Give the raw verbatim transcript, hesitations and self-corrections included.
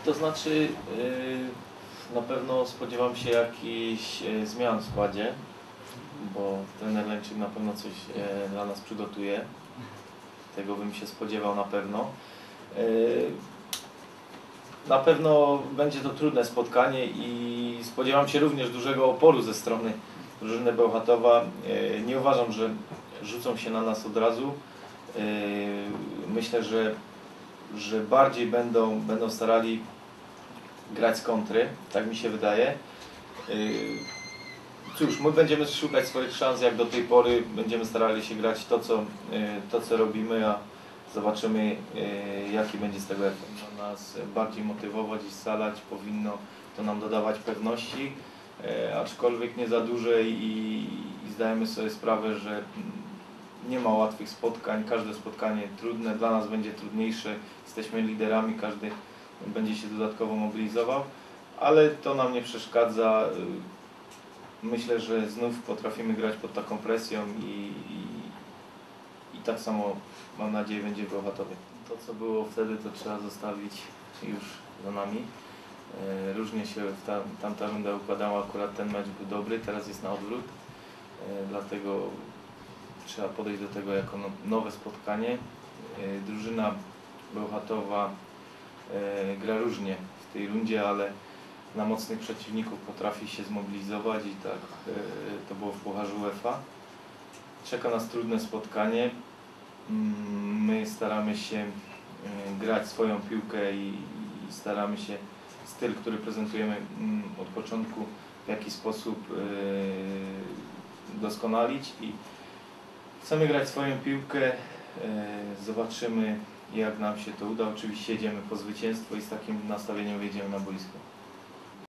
To znaczy yy, na pewno spodziewam się jakichś yy, zmian w składzie, bo trener Lęczyk na pewno coś yy, dla nas przygotuje. Tego bym się spodziewał na pewno. Yy, na pewno będzie to trudne spotkanie i spodziewam się również dużego oporu ze strony drużyny Bełchatowa. Yy, nie uważam, że rzucą się na nas od razu. Yy, myślę, że, że bardziej będą, będą starali grać z kontry, tak mi się wydaje. Cóż, my będziemy szukać swoich szans jak do tej pory, będziemy starali się grać to, co, to, co robimy, a zobaczymy, jaki będzie z tego efekt. No, nas bardziej motywować i scalać, powinno to nam dodawać pewności, aczkolwiek nie za duże i, i zdajemy sobie sprawę, że nie ma łatwych spotkań, każde spotkanie trudne, dla nas będzie trudniejsze, jesteśmy liderami, każdy będzie się dodatkowo mobilizował, ale to nam nie przeszkadza. Myślę, że znów potrafimy grać pod taką presją i, i, i tak samo, mam nadzieję, będzie w Bełchatowie. To, co było wtedy, to trzeba zostawić już za nami. Różnie się w ta, tamta runda układała, akurat ten mecz był dobry, teraz jest na odwrót, dlatego trzeba podejść do tego jako nowe spotkanie. Drużyna Bełchatowa gra różnie w tej rundzie, ale na mocnych przeciwników potrafi się zmobilizować i tak to było w Pucharze UEFA. Czeka nas trudne spotkanie. My staramy się grać swoją piłkę i staramy się styl, który prezentujemy od początku, w jakiś sposób doskonalić i chcemy grać swoją piłkę. Zobaczymy, jak nam się to uda. Oczywiście jedziemy po zwycięstwo i z takim nastawieniem wyjdziemy na boisko.